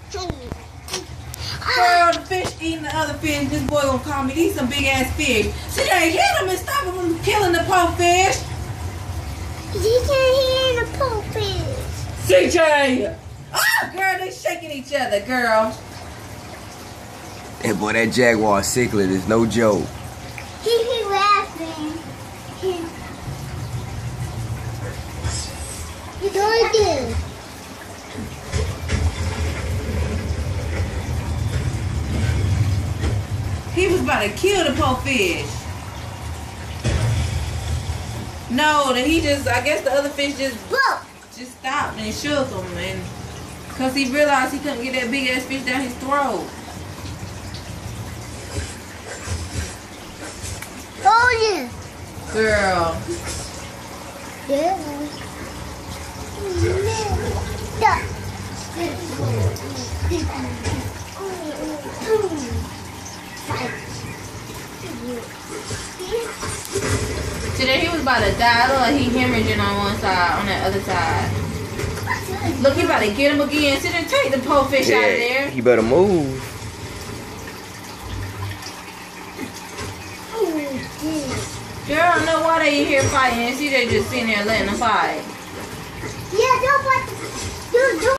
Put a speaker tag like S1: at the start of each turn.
S1: Girl, the fish eating the other fish. This boy gonna call me. These some big ass fish. CJ, hit him and stop him from killing the poor fish.
S2: He can't hear the poor fish.
S1: CJ! Oh, girl, they shaking each other, girl.
S3: Hey, boy, that Jaguar cichlid is no joke.
S2: He laughing. He's going to.
S1: He was about to kill the poor fish. No, that he just, I guess the other fish just stopped and shook him, and because he realized he couldn't get that big ass fish down his throat.
S2: Oh yeah.
S1: Girl.
S2: Yeah.
S1: Today he was about to die. Look like he hemorrhaging on one side, on that other side. Look, he about to get him again. Sit and take the poor fish out of there.
S3: He better move.
S1: Girl, I don't know why they in here fighting. See, they just sitting there letting them fight.
S2: Yeah, don't fight.